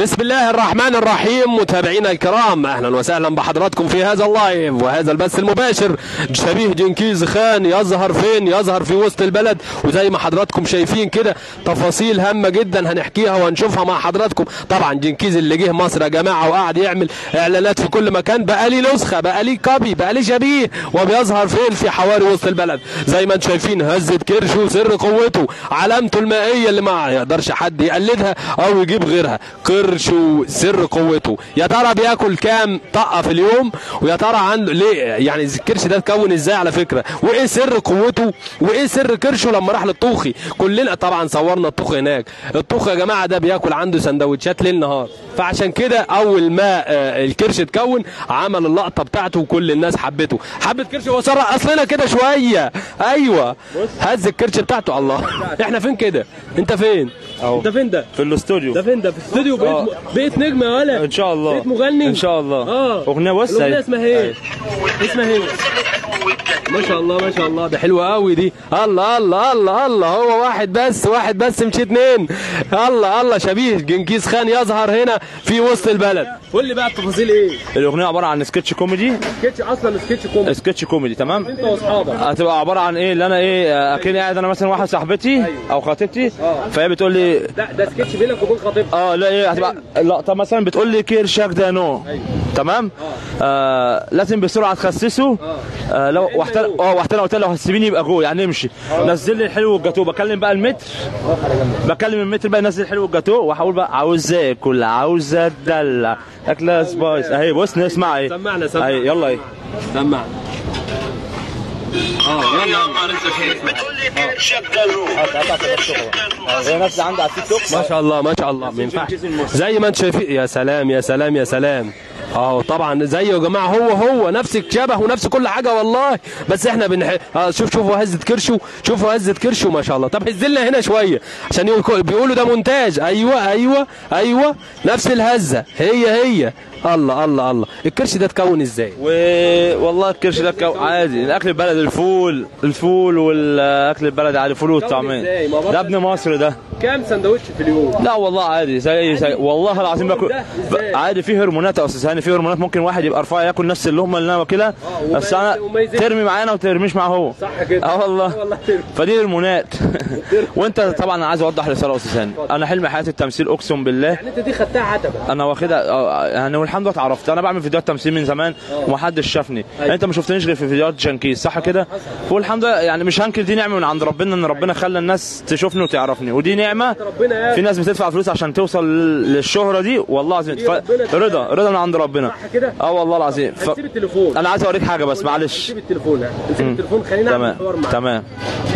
بسم الله الرحمن الرحيم. متابعينا الكرام، اهلا وسهلا بحضراتكم في هذا اللايف وهذا البث المباشر. شبيه جنكيز خان يظهر فين؟ يظهر في وسط البلد، وزي ما حضراتكم شايفين كده تفاصيل هامه جدا هنحكيها وهنشوفها مع حضراتكم. طبعا جنكيز اللي جه مصر يا جماعه وقعد يعمل اعلانات في كل مكان، بقى لي نسخه، بقى لي كوبي، بقى لي شبيه، وبيظهر فين؟ في حواري وسط البلد زي ما انتم شايفين. هزه كرشه سر قوته، علامته المائيه اللي ما يقدرش حد يقلدها او يجيب غيرها. كرشه سر قوته. يا ترى بياكل كام طقه في اليوم؟ ويا ترى عنده ليه يعني الكرش ده اتكون ازاي على فكره؟ وايه سر قوته؟ وايه سر كرشه لما راح للطوخي؟ كلنا طبعا صورنا الطوخي هناك. الطوخي يا جماعه ده بياكل عنده سندوتشات ليل نهار، فعشان كده اول ما الكرش اتكون عمل اللقطه بتاعته وكل الناس حبته. حبت كرشه وسرع اصلنا كده شويه. ايوه هز الكرش بتاعته. الله احنا فين كده؟ انت فين؟ انت فين ده؟ في الاستوديو. ده فين ده؟ في الاستوديو. بقيت نجم يا ولد ان شاء الله. بقيت مغني ان شاء الله. اغنيه بص الاغنيه اسمها ايه؟ اسمها ايه؟ ما شاء الله ما شاء الله، ده حلوه قوي دي. الله الله الله الله، هو واحد بس مش اتنين. الله الله، شبيه جنكيز خان يظهر هنا في وسط البلد. قول لي بقى التفاصيل ايه؟ الاغنيه عباره عن سكتش كوميدي. سكتش كوميدي تمام. انت واصحابك هتبقى عباره عن ايه؟ اللي انا ايه اكني قاعد انا مثلا واحده صاحبتي او خطيبتي، فهي بتقول لي ده سكتش بينك وبين خطيبتك. لا ايه هتبقى لقطه مثلا بتقول لي كرشك ده نو. تمام. لازم بسرعه تخسسه. لو واحده قلت لها لو هتسيبيني يبقى جو يعني امشي. نزل لي الحلو والجاتوه. بكلم بقى المتر، بكلم المتر بقى نزل الحلو والجاتوه، وهقول بقى عاوز اكل، عاوز اتدلع، اكله سبايس اهي. بص نسمع ايه. سمعنا اهي يلا ايه سمعنا. بتقول لي كرشك ده نو. هي نفس عندي على التيك توك. ما شاء الله ما شاء الله، ما ينفعش زي ما انت شايفين. يا سلام يا سلام يا سلام. طبعا زيه يا جماعه، هو نفس الشبه ونفس كل حاجه والله. بس احنا شوفوا هزه كرشه، شوفوا هزه كرشه ما شاء الله. طب هز لنا هنا شويه عشان بيقولوا ده مونتاج. ايوه نفس الهزه هي. الله الله الله، الكرش ده اتكون ازاي؟ والله الكرش ده عادي. الاكل البلدي الفول والاكل البلدي عادي، فول والطعميه. ده ابن مصر ده. كام سندوتش في اليوم؟ لا والله عادي زي والله العظيم باكل عادي. في هرمونات يا استاذ هاني، في هرمونات. ممكن واحد يبقى رفيع ياكل نفس اللقمه اللي انا واكلها، بس انا ترمي معانا وترميش معاه هو. صح كده. والله فدي هرمونات. وانت طبعا انا عايز اوضح رساله يا استاذ هاني. انا حلم حياتي التمثيل اقسم بالله. يعني انت دي خدتها عتبه. انا واخدها يعني، والحمد لله اتعرفت. انا بعمل فيديوهات تمثيل من زمان ومحدش شافني. انت ما شفتنيش غير في فيديوهات جنكيز صح كده. والحمد لله يعني مش هنكر، دي نعمه من عند ربنا ان ربنا خلى الناس تشوفني وتعرفني، ودي نعمه. في ناس بتدفع فلوس عشان توصل للشهره دي والله العظيم. رضا من عند ربنا. والله العظيم. سيب التليفون، انا عايز اوريك حاجه بس معلش. سيب التليفون، سيب التليفون، خلينا نعمل الحوار معاك. تمام.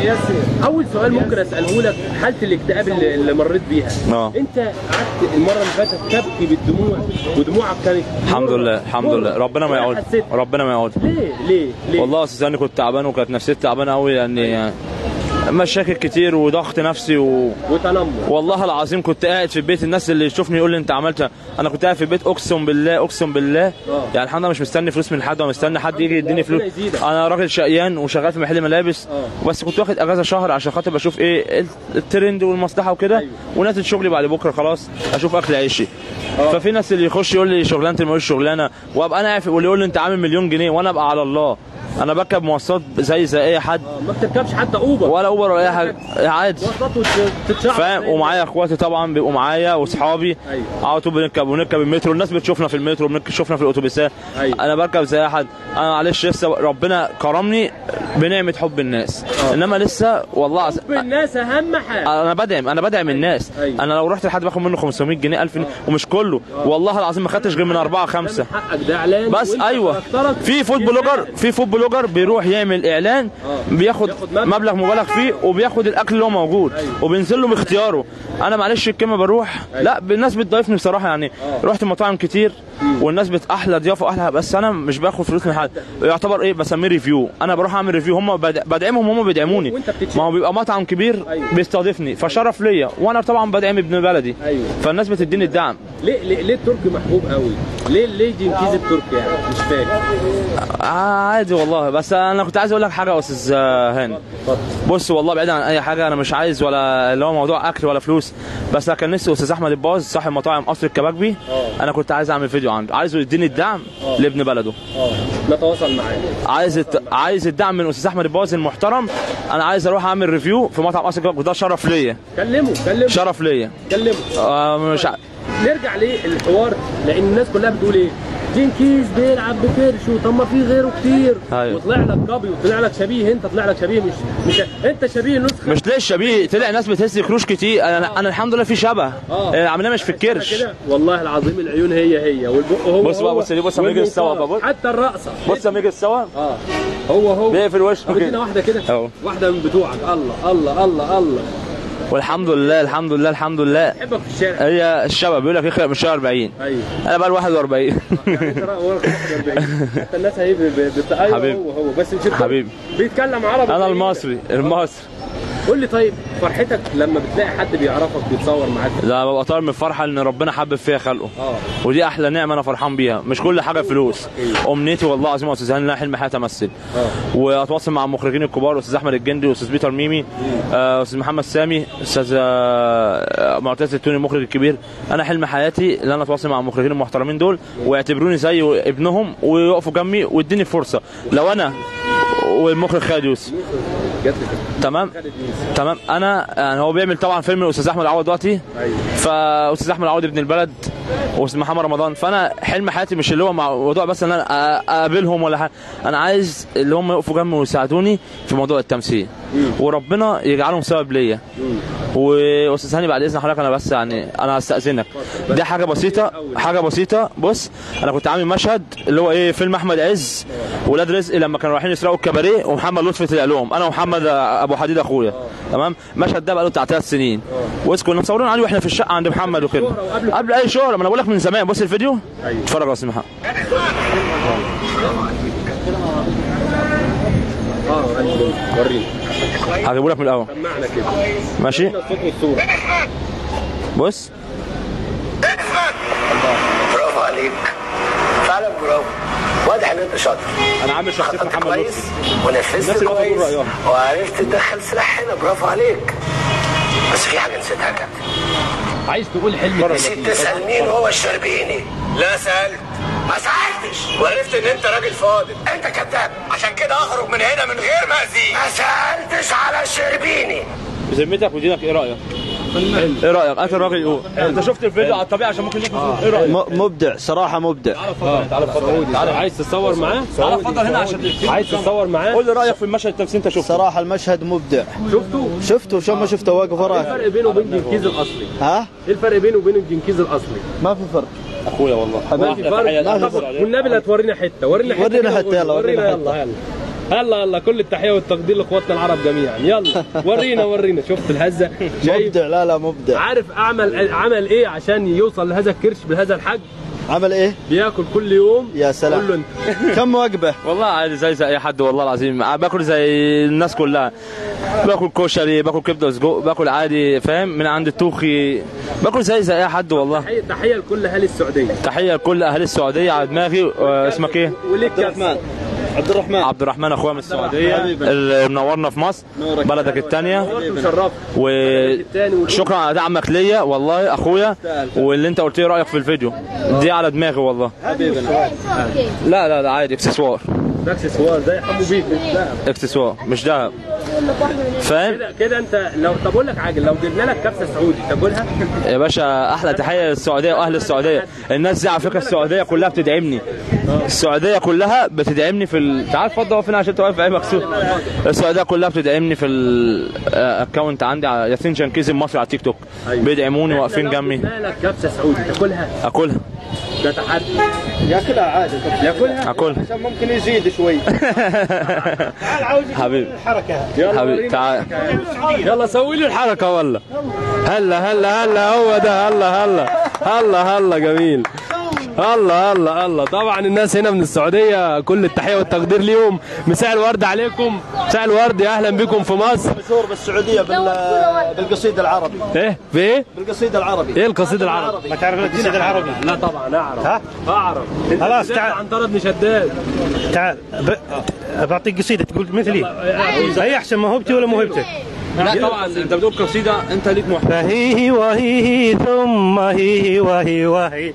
اول سؤال ممكن اساله لك، حاله الاكتئاب اللي مريت بيها. انت قعدت المره اللي فاتت تبكي بالدموع ودموعك كانت الحمد لله ربنا ما يعود. ليه والله اساسا انا كنت تعبان وكانت نفسيتي تعبانه قوي، لان مشاكل كتير وضغط نفسي وتنمر. والله العظيم كنت قاعد في البيت، الناس اللي يشوفني يقول لي انت عملت. انا كنت قاعد في البيت اقسم بالله يعني الحمد لله مش مستني فلوس من حد ولا مستني حد يجي يديني فلوس. انا راجل شقيان وشغال في محل ملابس. بس كنت واخد اجازه شهر عشان خاطر بشوف ايه الترند والمصلحه وكده. ونازل شغلي بعد بكره خلاص اشوف اكل عيشي. ففي ناس اللي يخش يقول لي شغلانتي ماليش شغلانه، وابقى انا عارف، واللي يقول لي انت عامل مليون جنيه، وانا ابقى على الله. انا بركب مواصلات زي اي حد. ما بتركبش حتى اوبر ولا اي حاجه عادي. فاهم. ومعايا اخواتي طبعا بيبقوا معايا واصحابي. على طول بنركب المترو. الناس بتشوفنا في المترو، بتشوفنا في الاتوبيسات. انا بركب زي اي حد. انا معلش لسه ربنا كرمني بنعمه حب الناس. انما لسه والله حب الناس اهم حاجه. انا بدعم الناس. انا لو رحت لحد باخد منه 500 جنيه 1000 جنيه ومش كله. والله العظيم ما خدتش غير من 4 5. حقك ده اعلان بس ايوه. في فود بلوجر بيروح يعمل اعلان، بياخد مبلغ مبالغ فيه وبياخد الاكل اللي هو موجود وبينزل له باختياره. انا معلش الكلمه بروح لا الناس بتضيفني بصراحه يعني. رحت مطاعم كتير والناس احلى ضيافه احلى، بس انا مش باخد فلوس من حد. يعتبر ايه بسميه ريفيو. انا بروح اعمل ريفيو، هم بدعمهم، هم بيدعموني. ما هو بيبقى مطعم كبير بيستضيفني فشرف ليا، وانا طبعا بدعم ابن بلدي. فالناس بتديني الدعم. ليه التركي محبوب قوي؟ ليه جنكيز التركي يعني؟ مش فاهم. عادي والله، بس انا كنت عايز اقول لك حاجه يا استاذ هاني. بص والله بعيد عن اي حاجه، انا مش عايز ولا اللي هو موضوع اكل ولا فلوس، بس انا كان نفسي استاذ احمد الباز صاحب مطاعم قصر الكبابجي، انا كنت عايز اعمل فيديو عنده، عايزه يديني الدعم لابن بلده. نتواصل معاه. عايز الدعم من استاذ احمد الباز المحترم. انا عايز اروح اعمل ريفيو في مطعم قصر الكبابجي، وده شرف ليا. كلمه شرف ليا. مش نرجع ليه الحوار، لان الناس كلها بتقول ايه؟ جنكيز بيلعب بكرشه، طب ما في غيره كتير. أيوة. وطلع لك كوبي وطلع لك شبيه، انت طلع لك شبيه مش انت شبيه نسخه. مش ليه شبيه، طلع ناس بتهز كروش كتير. انا الحمد لله في شبه. عملناه مش في الكرش والله العظيم. العيون هي والبق هو. بص بقى، بص لما يجي السوا بقى، حتى الرقصه بص لما يجي السوا هو بيقفل وشه كده. ادينا واحده كده، واحده من بتوعك. الله الله الله الله. والحمد لله الحمد لله الحمد لله. بحبك في الشارع. هي الشباب بيقول لك يخلق من الشهر 40. ايوه انا بقى ال 41. يعني انت 41. حتى الناس هي حبيبي هو بس مش حبيبي بيتكلم عربي. انا المصري. قول لي طيب، فرحتك لما بتلاقي حد بيعرفك بيتصور معاك؟ لا، ببقى طاير من الفرحه ان ربنا حبب فيها خلقه. ودي احلى نعمه انا فرحان بيها. مش كل حاجه فلوس. امنيتي والله العظيم يا استاذ هاني، حلم حياتي امثل واتواصل مع المخرجين الكبار، استاذ احمد الجندي واستاذ بيتر ميمي، استاذ محمد سامي، استاذ معتز التوني المخرج الكبير. انا حلم حياتي ان انا اتواصل مع المخرجين المحترمين دول ويعتبروني زي ابنهم ويقفوا جنبي ويديني فرصه. لو انا والمخرج خالد يوسف تمام انا يعني هو بيعمل طبعا فيلم الاستاذ احمد عوض دلوقتي. فاستاذ احمد عوض ابن البلد واستاذ محمد رمضان. فانا حلم حياتي مش اللي هو موضوع بس ان انا اقابلهم ولا حاجه، انا عايز اللي هم يقفوا جنبي ويساعدوني في موضوع التمثيل وربنا يجعلهم سبب ليا. واستاذ هاني بعد اذن حضرتك انا بس يعني انا هستاذنك، دي حاجه بسيطه. بص انا كنت عامل مشهد اللي هو ايه، فيلم احمد عز ولاد رزق لما كانوا رايحين يسرقوا الكباريه ومحمد لطفي طلع لهم، انا ومحمد ابو حديد اخويا. تمام. المشهد ده بقى له بتاع 3 سنين كنا مصورين عليه واحنا في الشقه عند محمد وكده قبل اي شهره. ما انا بقول لك من زمان. بص الفيديو اتفرج يا استاذ محمد. وريني. هجيبه لك من الاول. سمعنا كده ماشي. الصوت والصوره. بص. برافو عليك، فعلا برافو. واضح ان انت شاطر. انا عامل شخصيه محمد كويس ونفذت كويس وعرفت تدخل سلاح هنا. برافو عليك. بس في حاجه نسيتها يا كابتن. عايز تقول حلم؟ نسيت تسال مين هو الشربيني. لا سالت، ما سالتش، وعرفت ان انت راجل فاضل. انت كذاب، عشان كده اخرج من هنا من غير ما اذيك. ما سالتش على الشربيني. بذمتك ودينك ايه رايك؟ ايه رايك؟ انت الراجل يقول انت شفت الفيديو على الطبيعه عشان ممكن ايه رايك؟ مبدع صراحه، مبدع. تعالى اتفضل. عايز تتصور معاه؟ تعالى اتفضل هنا عشان عايز تتصور معاه؟ قول لي رايك في المشهد التمثيلي انت شفته. صراحه المشهد مبدع. شفته شو ما شفته واقف وراك. ايه الفرق بينه وبين جنكيز الاصلي؟ ها؟ ايه الفرق بينه وبين الجنكيز الاصلي؟ ما في فرق اخويا والله. ما في فرق. والنبي لا تورينا حته. ورينا حته يلا. يلا كل التحيه والتقدير لاخواتنا العرب جميعا. يلا ورينا. شفت الهزه؟ مبدع. لا مبدع. عارف عمل ايه عشان يوصل لهذا الكرش بهذا الحجم؟ عمل ايه؟ بياكل كل يوم. يا سلام. قول له انت. كم وجبه؟ والله عادي زي اي حد والله العظيم. باكل زي الناس كلها. باكل كشري، باكل كبده وسجق، باكل عادي فاهم من عند التوخي. باكل زي اي حد والله. تحيه لكل اهالي السعوديه. تحيه لكل اهالي السعوديه على دماغي. اسمك ايه؟ وليك كابتن عبد الرحمن اخويا من السعوديه اللي منورنا في مصر بلدك الثانيه. وشكرا على دعمك ليا والله اخويا، واللي انت قلت لي رايك في الفيديو دي على دماغي والله. لا عادي اكسسوار زي حمو بيك. اكسسوار مش دهب فاهم كده. انت لو طب اقول لك حاجه، لو جبنا لك كبسه سعودي تاكلها يا باشا؟ احلى تحيه للسعوديه واهل السعوديه. الناس دي على فكره السعوديه كلها بتدعمني. السعوديه كلها بتدعمني في تعال اتفضل اقف هنا عشان توقف عيب مكسور. السعوديه كلها بتدعمني في الاكونت عندي على ياسين جنكيز المصري على التيك توك. بيدعموني واقفين جنبي. لو جبنا لك كبسه سعودي تاكلها؟ اكلها. ده تحدي. ياكلها عادي. ياكلها عشان ممكن يزيد شوي. تعال عاوز حبيبي الحركه. حبيبي تعال. يلا سوي لي الحركه ولا. هلا هو ده. هلا جميل. الله الله الله. طبعا الناس هنا من السعوديه كل التحيه والتقدير ليهم. مساء الورد عليكم، مساء الورد، يا اهلا بكم في مصر. مشهور بالسعوديه بالقصيد العربي. ايه في ايه؟ بالقصيد العربي. ايه القصيد العربي؟ ما تعرف القصيد العربي؟ لا طبعا اعرف. ها؟ اعرف. خلاص تعال. عنترة بن شداد. تعال بعطيك قصيده تقول مثلي. هي احسن موهبتي ولا موهبتك؟ لا طبعا انت بتقول قصيده انت ليك محتوى. فهي وهي ثم هي وهي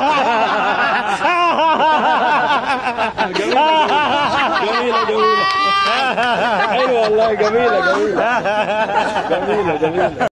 جميله جميله. حلوه والله، جميله جميله. جميله جميله.